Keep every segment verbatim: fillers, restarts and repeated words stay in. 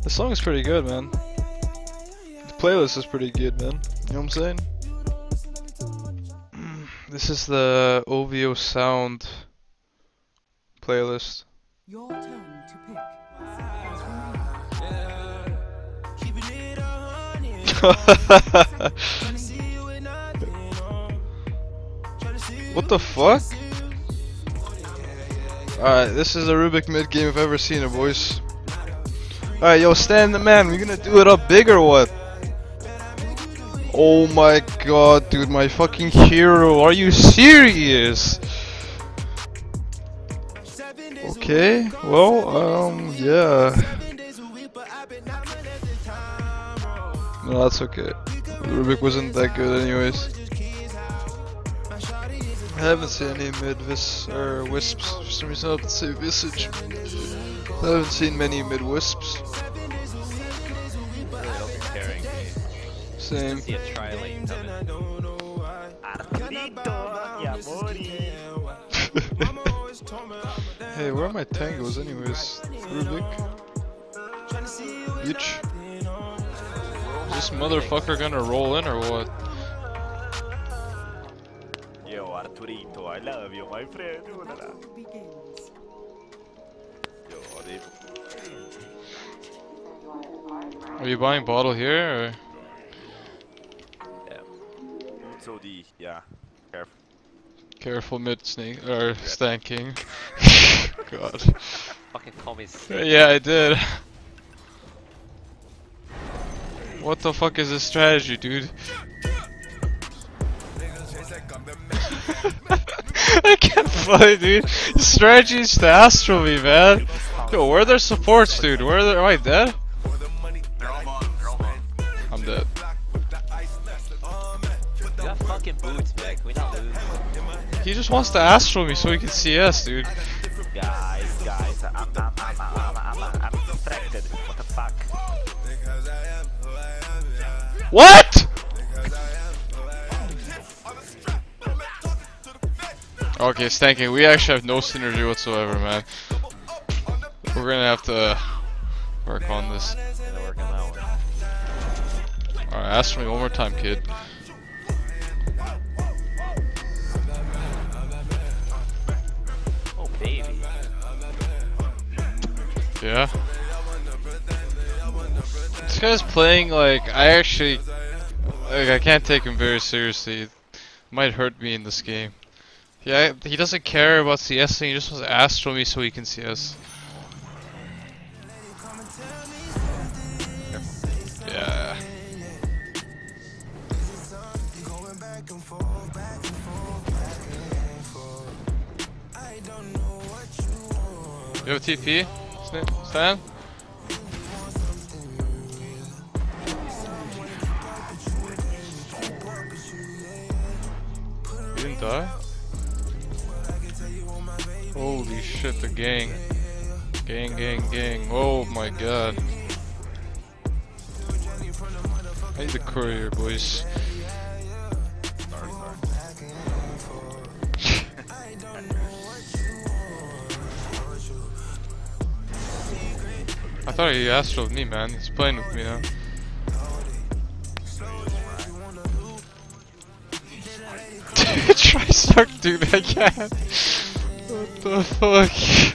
The song is pretty good, man. The playlist is pretty good, man. You know what I'm saying? This is the O V O Sound playlist. Your turn to pick. What the fuck? Alright, this is a Rubik mid game if I've ever seen it, boys. Alright, yo, Stan the man, we gonna do it up big or what? Oh my god, dude, my fucking hero, are you serious? Okay, well, um, yeah. No, that's okay. Rubik wasn't that good anyways. I haven't seen any mid vis or wisps for some reason. I have to say visage. I haven't seen many mid wisps. Really hope you're carrying me. Same. See a tri-lane coming. Hey, where are my tangos anyways? Rubik? Bitch. Is this motherfucker gonna roll in or what? Yo, Arturito, I love you, my friend. Yo, Are you buying bottle here or? yeah. So the yeah, careful. Careful mid snake or Stan King. God. Fucking call me snake. Yeah, I did. What the fuck is this strategy, dude? I can't play, dude. The strategy is to astral me, man. Yo, where are their supports, dude? Where are they? Am I dead? I'm dead. You got fucking boots, Vic. We not lose. He just wants to astral me so he can C S, dude. Guys, guys, I'm, I'm, I'm, I'm, I'm, I'm distracted. What the fuck? What? Okay, Stanking, we actually have no synergy whatsoever, man. We're gonna have to work on this. Alright, ask me one more time, kid. Oh, baby. Yeah. This guy's playing like, I actually, like, I can't take him very seriously. It might hurt me in this game. Yeah, he doesn't care about CSing, he just wants to astral me so he can C S. Yeah. You have a T P, Stan? You didn't die? Holy shit, the gang. Gang, gang, gang. Oh my god. I need the courier, boys. I thought he astraled me, man. He's playing with me now. Try suck, dude. I can't. What the fuck?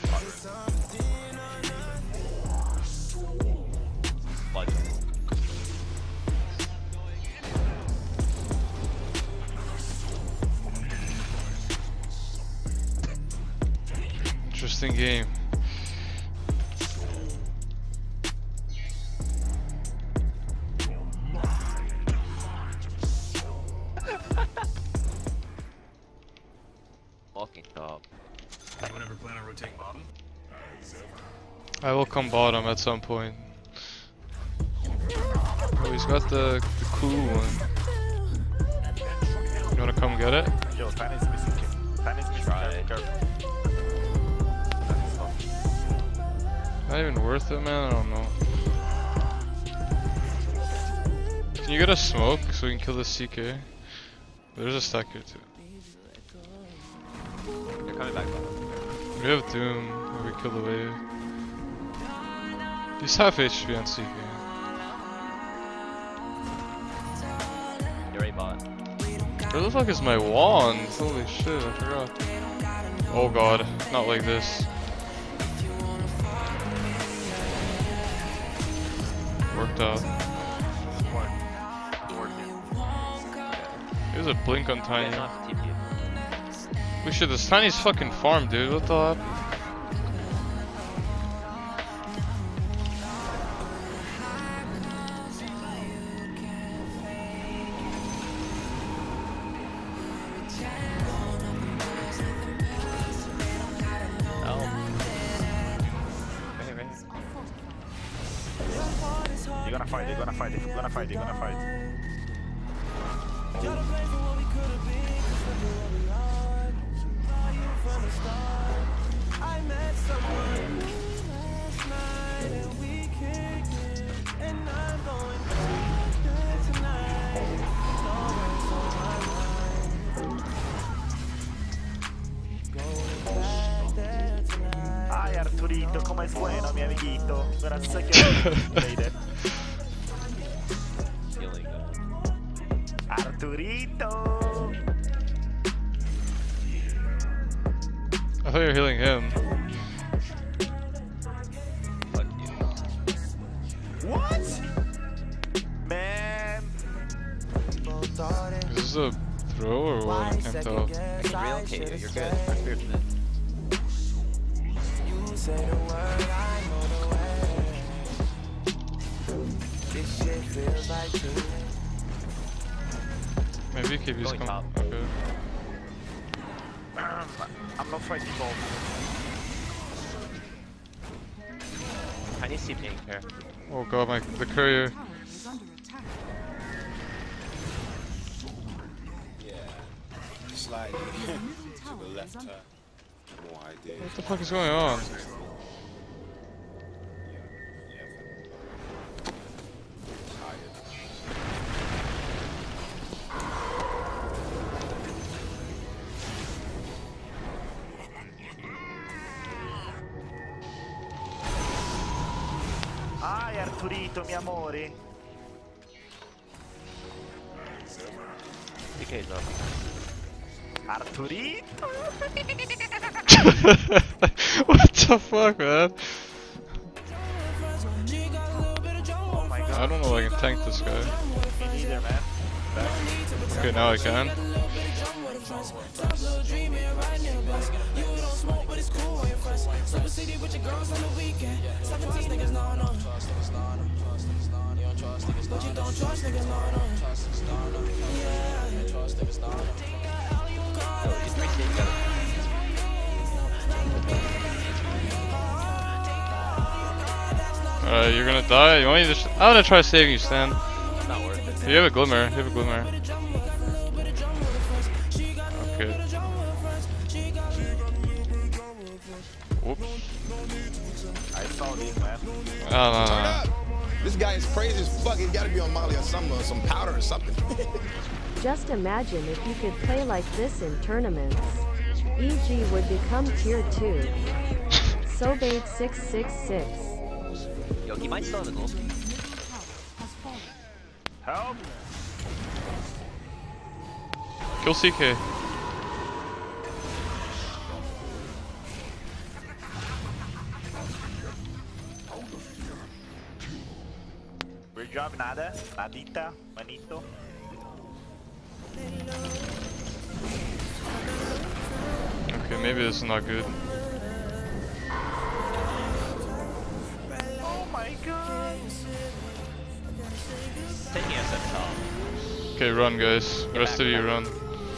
Interesting game. Walking top. Anyone ever plan on rotating bottom? I will come bottom at some point. Oh, he's got the, the cool one. You wanna come get it? Yo, Fan is missing. Fan is missing. Try. Careful. Not even worth it, man. I don't know. Can you get a smoke so we can kill the C K? There's a stack here too. You're coming back. We have Doom, where we kill the wave. He's half H P on C K. You're a bot. Where the fuck is my wand? Holy shit, I forgot. Oh god, not like this. Worked out. There's a blink on Tiny. We should, this Tiny's fucking farm, dude. What the hell? You're gonna fight, you're gonna fight, you're gonna fight, you're gonna fight. Ay, Arturito, ¿cómo es bueno, mi amiguito? Gracias que Arturito. I thought you were healing him. Fuck you. What? Man. Is this a throw or what? I can't tell. I can relocate you, you're good. I'm feared from Maybe keep his Going com- top. okay. I'm not fighting both. I need to see ping here. Oh god, my the courier. Tower is under attack. Slide Middle to tower the is left. under Uh, no idea. What the fuck is going on? Ay, Arturito, mi amore. D K low. Arturito. What the fuck, man? Oh my god. I don't know if I can tank this guy. Me neither, man. Back. Okay, now I can. Alright, you're gonna die. You want me to? Sh I'm gonna try saving you, Stan. Not worth it. You have a glimmer. You have a glimmer. Okay. Whoops. I saw this, man. Oh, no, no, no. This guy is crazy as fuck. He's gotta be on Molly or some, uh, some powder or something. Just imagine if you could play like this in tournaments. E G would become tier two. Sobade six six six. Yo, he might still have the goal. Tower has fallen. Help! Kill C K. Great job, nada. Nadita. Manito. Okay, maybe this is not good. Oh my god. Taking us at top. Okay, run, guys. The rest of you run.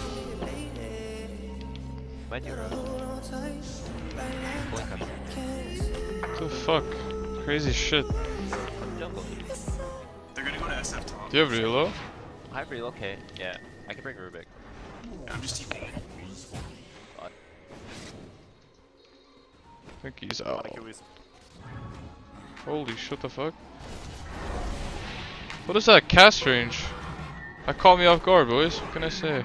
When you run. Blink on them. What the fuck? Crazy shit. Jungle. They're gonna go to S F top. Do you have reload? Hybrid, okay. Yeah. I can bring Rubik. Yeah, I'm just TPing it. But I think he's I out. wanna kill this. Holy shit, the fuck? What is that cast range? That caught me off guard, boys. What can I say?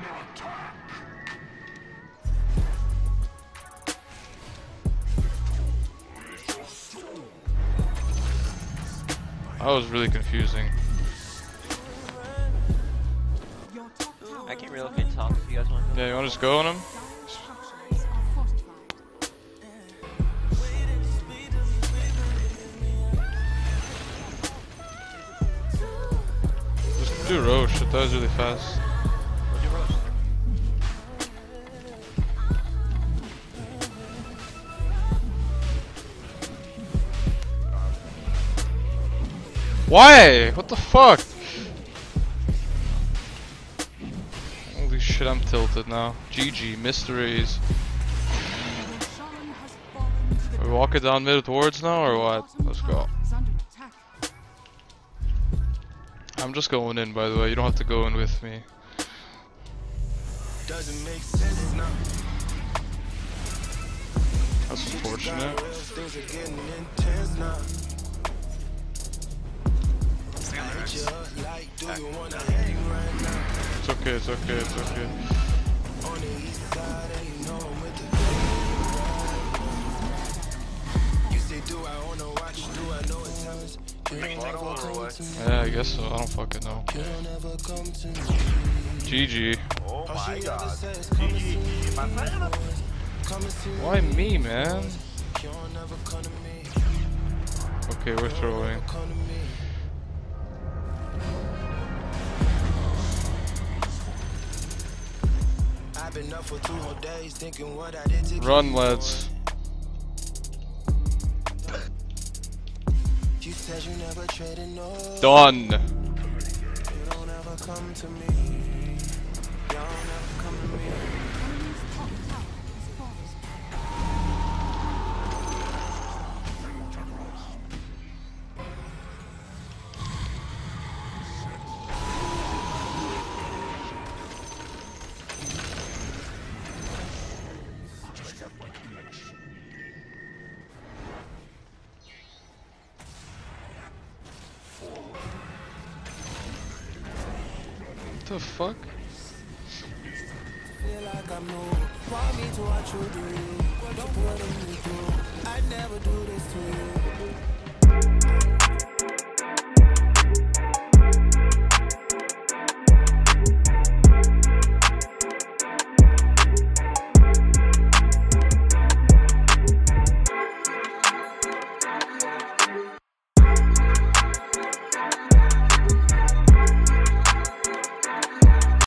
That was really confusing. Your top tower I can is relocate under top if you guys want to. Yeah, you wanna just go on him? structures are fortified. Just do Roche, it does really fast. We'll do roast. Why? What the fuck? Holy shit, I'm tilted now. G G, mysteries. Shaman has fallen to the Are we walking down mid towards now or what? bottom Let's go. tower is under attack. I'm just going in, by the way. You don't have to go in with me. Doesn't make sense now. That's unfortunate. Things are getting intense now. Stay on the Hit you rocks. up like, do you wanna hang right now? It's okay, it's okay, it's okay. On the east side, and you know I'm with the. You say, do I wanna watch? Do I know it happens? You don't ever come to me. Yeah, I guess so. I don't fucking know. You don't ever come to me. G G. Oh All my she ever god. says, come and see me. My friend. Come and see me. Why me, man? You don't ever come to me. Okay, we're throwing. Come to me. I've been up for two whole days thinking what I did to keep Run, you lads. going. You said you never traded no. Done. You don't ever come to me. You don't ever come to me. Enemy's top tower is fallen. What the fuck? Feel like I'm new. Want me to watch you do you? Don't put me through. I never do this to you.